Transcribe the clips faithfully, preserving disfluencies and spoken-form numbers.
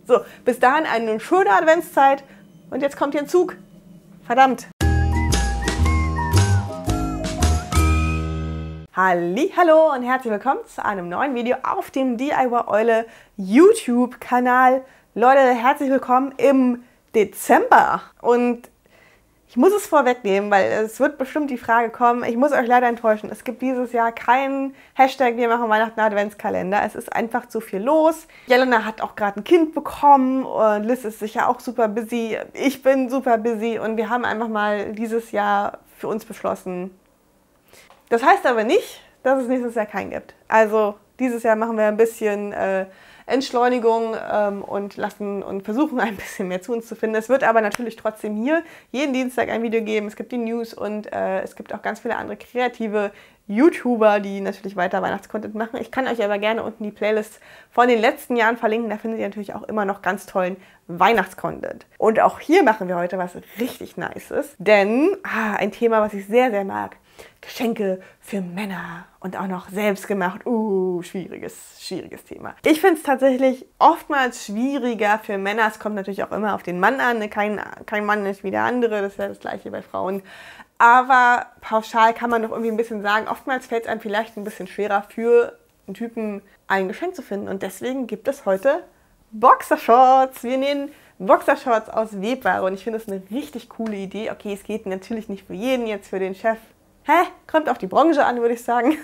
So, bis dahin eine schöne Adventszeit und jetzt kommt hier ein Zug. Verdammt. Hallihallo und herzlich willkommen zu einem neuen Video auf dem D I Y Eule YouTube-Kanal. Leute, herzlich willkommen im Dezember. Und ich muss es vorwegnehmen, weil es wird bestimmt die Frage kommen, ich muss euch leider enttäuschen, es gibt dieses Jahr keinen Hashtag, wir machen Weihnachten Adventskalender. Es ist einfach zu viel los. Jelena hat auch gerade ein Kind bekommen und Liz ist sicher auch super busy. Ich bin super busy und wir haben einfach mal dieses Jahr für uns beschlossen. Das heißt aber nicht, dass es nächstes Jahr keinen gibt. Also dieses Jahr machen wir ein bisschen äh, Entschleunigung ähm, und lassen und versuchen ein bisschen mehr zu uns zu finden. Es wird aber natürlich trotzdem hier jeden Dienstag ein Video geben. Es gibt die News und äh, es gibt auch ganz viele andere kreative YouTuber, die natürlich weiter Weihnachtscontent machen. Ich kann euch aber gerne unten die Playlists von den letzten Jahren verlinken. Da findet ihr natürlich auch immer noch ganz tollen Weihnachtscontent. Und auch hier machen wir heute was richtig Nices, denn ah, ein Thema, was ich sehr, sehr mag. Geschenke für Männer und auch noch selbst gemacht. Uh, schwieriges, schwieriges Thema. Ich finde es tatsächlich oftmals schwieriger für Männer. Es kommt natürlich auch immer auf den Mann an. Kein, kein Mann ist wie der andere. Das ist ja das Gleiche bei Frauen. Aber pauschal kann man doch irgendwie ein bisschen sagen, oftmals fällt es einem vielleicht ein bisschen schwerer für einen Typen ein Geschenk zu finden. Und deswegen gibt es heute Boxershorts. Wir nähen Boxershorts aus Webware und ich finde das eine richtig coole Idee. Okay, es geht natürlich nicht für jeden, jetzt für den Chef. Hä? Kommt auf die Branche an, würde ich sagen.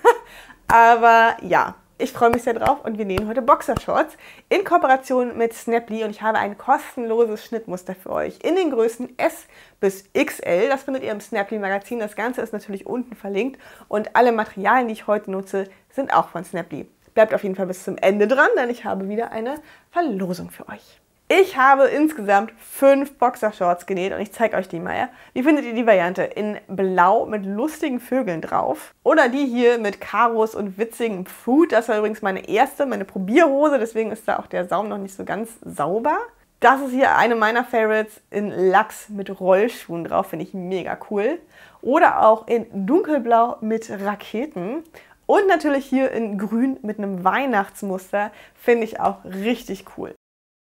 Aber ja, ich freue mich sehr drauf und wir nähen heute Boxershorts in Kooperation mit Snapply und ich habe ein kostenloses Schnittmuster für euch in den Größen S bis X L. Das findet ihr im Snapply Magazin. Das Ganze ist natürlich unten verlinkt und alle Materialien, die ich heute nutze, sind auch von Snapply. Bleibt auf jeden Fall bis zum Ende dran, denn ich habe wieder eine Verlosung für euch. Ich habe insgesamt fünf Boxershorts genäht und ich zeige euch die mal. Wie findet ihr die Variante? In Blau mit lustigen Vögeln drauf oder die hier mit Karos und witzigem Food. Das war übrigens meine erste, meine Probierhose, deswegen ist da auch der Saum noch nicht so ganz sauber. Das ist hier eine meiner Favorites in Lachs mit Rollschuhen drauf, finde ich mega cool. Oder auch in Dunkelblau mit Raketen. Und natürlich hier in Grün mit einem Weihnachtsmuster, finde ich auch richtig cool.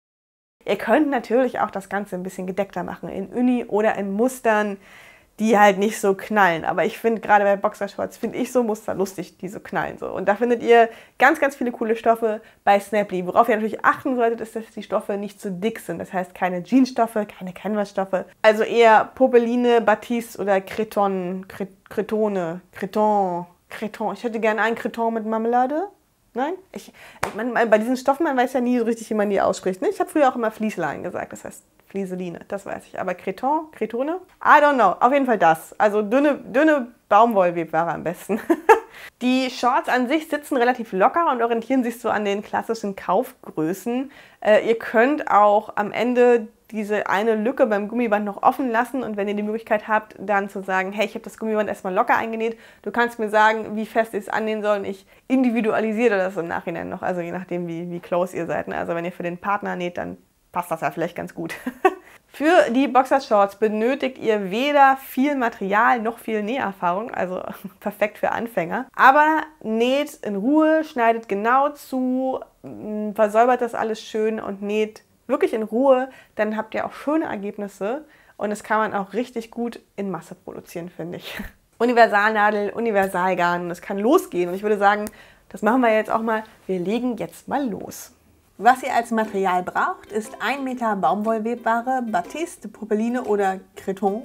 Ihr könnt natürlich auch das Ganze ein bisschen gedeckter machen, in Uni oder in Mustern, die halt nicht so knallen. Aber ich finde, gerade bei Boxershorts finde ich so Muster lustig, die so knallen. So. Und da findet ihr ganz, ganz viele coole Stoffe bei Snapply. Worauf ihr natürlich achten solltet, ist, dass die Stoffe nicht zu dick sind. Das heißt, keine Jeansstoffe, keine Canvasstoffe. Also eher Popeline, Batiste oder Creton, Cretone, Creton, Creton. Ich hätte gerne einen Creton mit Marmelade. Nein? Ich, ich meine, bei diesen Stoffen, man weiß ja nie so richtig, wie man die ausspricht. Ne? Ich habe früher auch immer Flieslein gesagt, das heißt Flieseline, das weiß ich. Aber Creton, Cretone? I don't know. Auf jeden Fall das. Also dünne, dünne Baumwollwebware am besten. Die Shorts an sich sitzen relativ locker und orientieren sich so an den klassischen Kaufgrößen. Äh, ihr könnt auch am Ende diese eine Lücke beim Gummiband noch offen lassen und wenn ihr die Möglichkeit habt, dann zu sagen, hey, ich habe das Gummiband erstmal locker eingenäht, du kannst mir sagen, wie fest ich es annähen soll und ich individualisiere das im Nachhinein noch, also je nachdem, wie, wie close ihr seid. Also wenn ihr für den Partner näht, dann passt das ja vielleicht ganz gut. Für die Boxershorts benötigt ihr weder viel Material noch viel Näherfahrung, also perfekt für Anfänger. Aber näht in Ruhe, schneidet genau zu, versäubert das alles schön und näht wirklich in Ruhe, dann habt ihr auch schöne Ergebnisse und das kann man auch richtig gut in Masse produzieren, finde ich. Universalnadel, Universalgarn, das kann losgehen und ich würde sagen, das machen wir jetzt auch mal. Wir legen jetzt mal los. Was ihr als Material braucht, ist ein Meter Baumwollwebware, Batiste, Popeline oder Creton,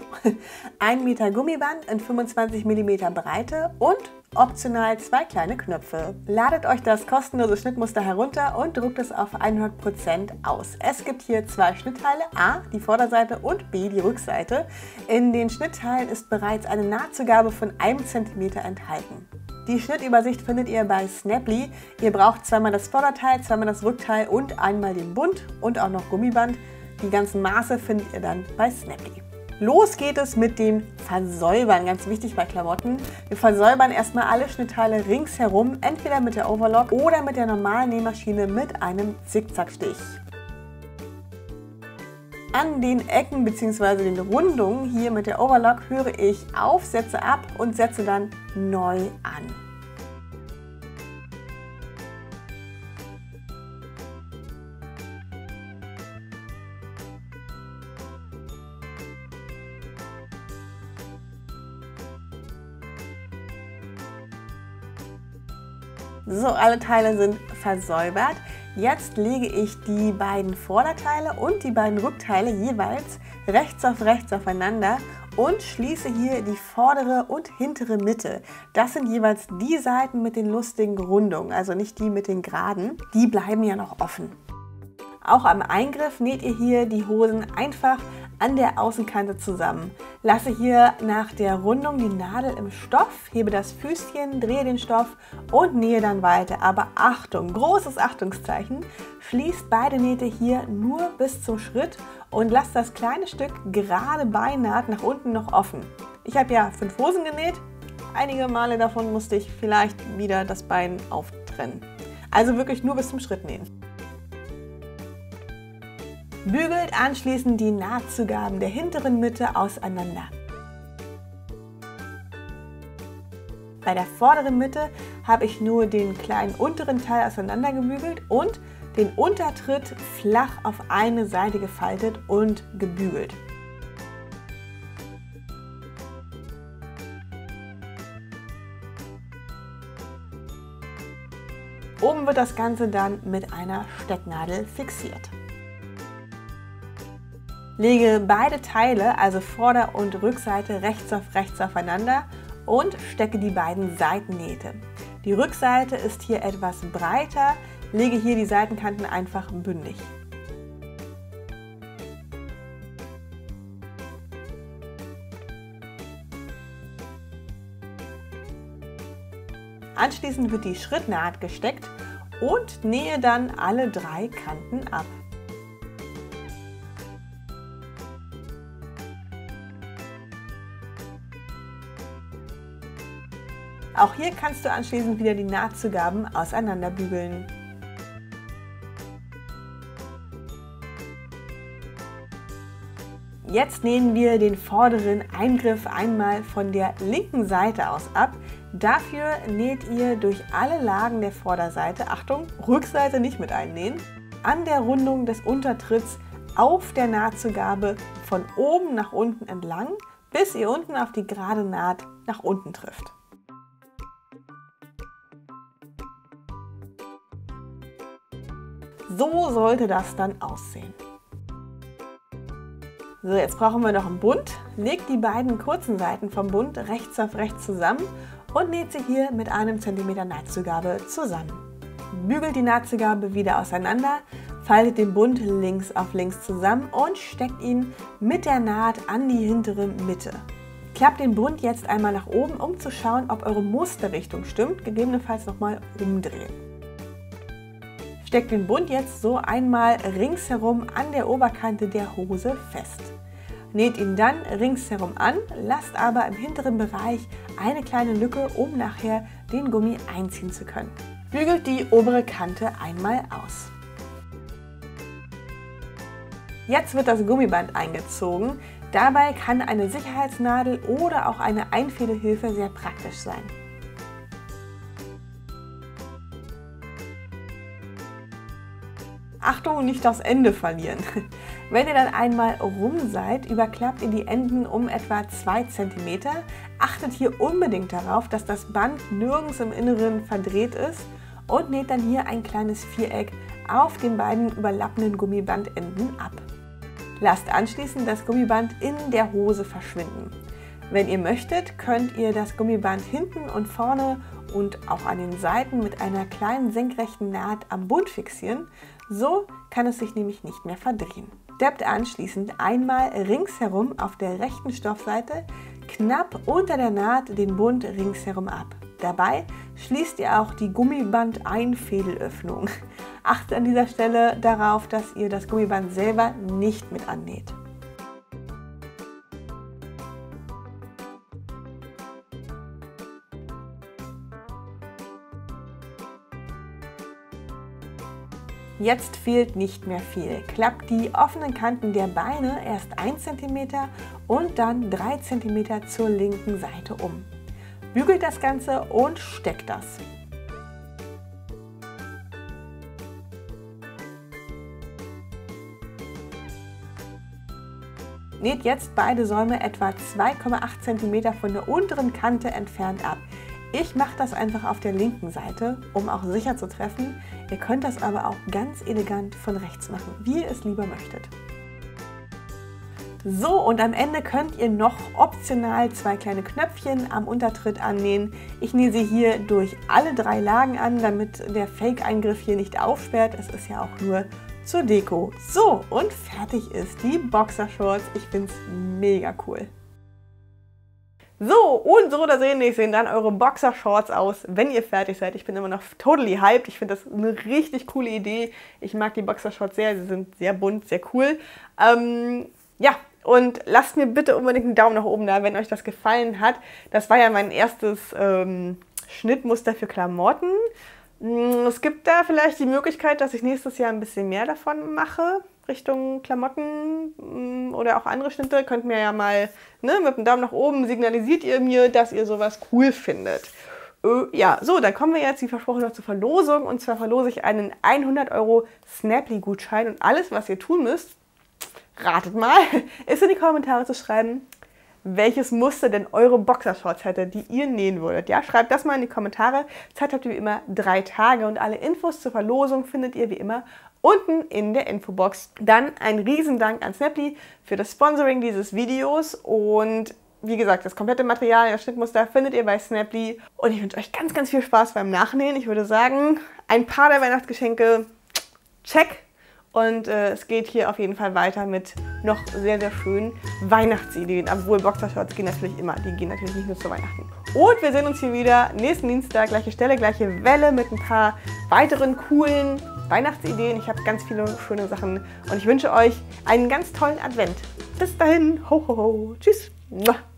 ein Meter Gummiband in fünfundzwanzig Millimeter Breite und optional zwei kleine Knöpfe. Ladet euch das kostenlose Schnittmuster herunter und druckt es auf hundert Prozent aus. Es gibt hier zwei Schnittteile, A, die Vorderseite und B, die Rückseite. In den Schnittteilen ist bereits eine Nahtzugabe von einem Zentimeter enthalten. Die Schnittübersicht findet ihr bei Snapply. Ihr braucht zweimal das Vorderteil, zweimal das Rückteil und einmal den Bund und auch noch Gummiband. Die ganzen Maße findet ihr dann bei Snapply. Los geht es mit dem Versäubern, ganz wichtig bei Klamotten. Wir versäubern erstmal alle Schnittteile ringsherum, entweder mit der Overlock oder mit der normalen Nähmaschine mit einem Zickzackstich. An den Ecken bzw. den Rundungen hier mit der Overlock höre ich auf, setze ab und setze dann neu an. So, alle Teile sind versäubert. Jetzt lege ich die beiden Vorderteile und die beiden Rückteile jeweils rechts auf rechts aufeinander und schließe hier die vordere und hintere Mitte. Das sind jeweils die Seiten mit den lustigen Rundungen, also nicht die mit den geraden. Die bleiben ja noch offen. Auch am Eingriff näht ihr hier die Hosen einfach an der Außenkante zusammen. Lasse hier nach der Rundung die Nadel im Stoff, hebe das Füßchen, drehe den Stoff und nähe dann weiter. Aber Achtung, großes Achtungszeichen, schließt beide Nähte hier nur bis zum Schritt und lasst das kleine Stück gerade bei Naht nach unten noch offen. Ich habe ja fünf Hosen genäht, einige Male davon musste ich vielleicht wieder das Bein auftrennen. Also wirklich nur bis zum Schritt nähen. Bügelt anschließend die Nahtzugaben der hinteren Mitte auseinander. Bei der vorderen Mitte habe ich nur den kleinen unteren Teil auseinander gebügelt und den Untertritt flach auf eine Seite gefaltet und gebügelt. Oben wird das Ganze dann mit einer Stecknadel fixiert. Lege beide Teile, also Vorder- und Rückseite, rechts auf rechts aufeinander und stecke die beiden Seitennähte. Die Rückseite ist hier etwas breiter, lege hier die Seitenkanten einfach bündig. Anschließend wird die Schrittnaht gesteckt und nähe dann alle drei Kanten ab. Auch hier kannst du anschließend wieder die Nahtzugaben auseinanderbügeln. Jetzt nähen wir den vorderen Eingriff einmal von der linken Seite aus ab. Dafür näht ihr durch alle Lagen der Vorderseite, Achtung, Rückseite nicht mit einnähen, an der Rundung des Untertritts auf der Nahtzugabe von oben nach unten entlang, bis ihr unten auf die gerade Naht nach unten trifft. So sollte das dann aussehen. So, jetzt brauchen wir noch einen Bund. Legt die beiden kurzen Seiten vom Bund rechts auf rechts zusammen und näht sie hier mit einem Zentimeter Nahtzugabe zusammen. Bügelt die Nahtzugabe wieder auseinander, faltet den Bund links auf links zusammen und steckt ihn mit der Naht an die hintere Mitte. Klappt den Bund jetzt einmal nach oben, um zu schauen, ob eure Musterrichtung stimmt, gegebenenfalls nochmal umdrehen. Steckt den Bund jetzt so einmal ringsherum an der Oberkante der Hose fest. Näht ihn dann ringsherum an, lasst aber im hinteren Bereich eine kleine Lücke, um nachher den Gummi einziehen zu können. Bügelt die obere Kante einmal aus. Jetzt wird das Gummiband eingezogen. Dabei kann eine Sicherheitsnadel oder auch eine Einfädelhilfe sehr praktisch sein. Achtung, nicht das Ende verlieren. Wenn ihr dann einmal rum seid, überklappt ihr die Enden um etwa zwei Zentimeter. Achtet hier unbedingt darauf, dass das Band nirgends im Inneren verdreht ist und näht dann hier ein kleines Viereck auf den beiden überlappenden Gummibandenden ab. Lasst anschließend das Gummiband in der Hose verschwinden. Wenn ihr möchtet, könnt ihr das Gummiband hinten und vorne und auch an den Seiten mit einer kleinen senkrechten Naht am Bund fixieren. So kann es sich nämlich nicht mehr verdrehen. Deppt anschließend einmal ringsherum auf der rechten Stoffseite knapp unter der Naht den Bund ringsherum ab. Dabei schließt ihr auch die Gummiband-Einfädelöffnung. Achtet an dieser Stelle darauf, dass ihr das Gummiband selber nicht mit annäht. Jetzt fehlt nicht mehr viel. Klappt die offenen Kanten der Beine erst ein Zentimeter und dann drei Zentimeter zur linken Seite um. Bügelt das Ganze und steckt das. Näht jetzt beide Säume etwa zwei Komma acht Zentimeter von der unteren Kante entfernt ab. Ich mache das einfach auf der linken Seite, um auch sicher zu treffen. Ihr könnt das aber auch ganz elegant von rechts machen, wie ihr es lieber möchtet. So, und am Ende könnt ihr noch optional zwei kleine Knöpfchen am Untertritt annähen. Ich nähe sie hier durch alle drei Lagen an, damit der Fake-Eingriff hier nicht aufsperrt. Es ist ja auch nur zur Deko. So, und fertig ist die Boxershorts. Ich finde es mega cool. So, und so oder so ähnlich sehen dann eure Boxershorts aus, wenn ihr fertig seid. Ich bin immer noch totally hyped. Ich finde das eine richtig coole Idee. Ich mag die Boxershorts sehr. Sie sind sehr bunt, sehr cool. Ähm, ja. Und lasst mir bitte unbedingt einen Daumen nach oben da, wenn euch das gefallen hat. Das war ja mein erstes ähm, Schnittmuster für Klamotten. Es gibt da vielleicht die Möglichkeit, dass ich nächstes Jahr ein bisschen mehr davon mache, Richtung Klamotten oder auch andere Schnitte. Könnt mir ja mal ne, mit einem Daumen nach oben signalisiert ihr mir, dass ihr sowas cool findet. Äh, ja, so, dann kommen wir jetzt, wie versprochen, noch zur Verlosung. Und zwar verlose ich einen hundert Euro Snaply-Gutschein. Und alles, was ihr tun müsst, ratet mal, ist in die Kommentare zu schreiben, welches Muster denn eure Boxershorts hätte, die ihr nähen würdet. Ja, schreibt das mal in die Kommentare. Zeit habt ihr wie immer drei Tage und alle Infos zur Verlosung findet ihr wie immer unten in der Infobox. Dann ein Riesendank an Snaply für das Sponsoring dieses Videos und wie gesagt, das komplette Material, das Schnittmuster findet ihr bei Snaply und ich wünsche euch ganz, ganz viel Spaß beim Nachnähen. Ich würde sagen, ein paar der Weihnachtsgeschenke, check. Und äh, es geht hier auf jeden Fall weiter mit noch sehr, sehr schönen Weihnachtsideen. Obwohl Boxershorts gehen natürlich immer, die gehen natürlich nicht nur zu Weihnachten. Und wir sehen uns hier wieder nächsten Dienstag, gleiche Stelle, gleiche Welle mit ein paar weiteren coolen Weihnachtsideen. Ich habe ganz viele schöne Sachen und ich wünsche euch einen ganz tollen Advent. Bis dahin, ho ho ho, tschüss.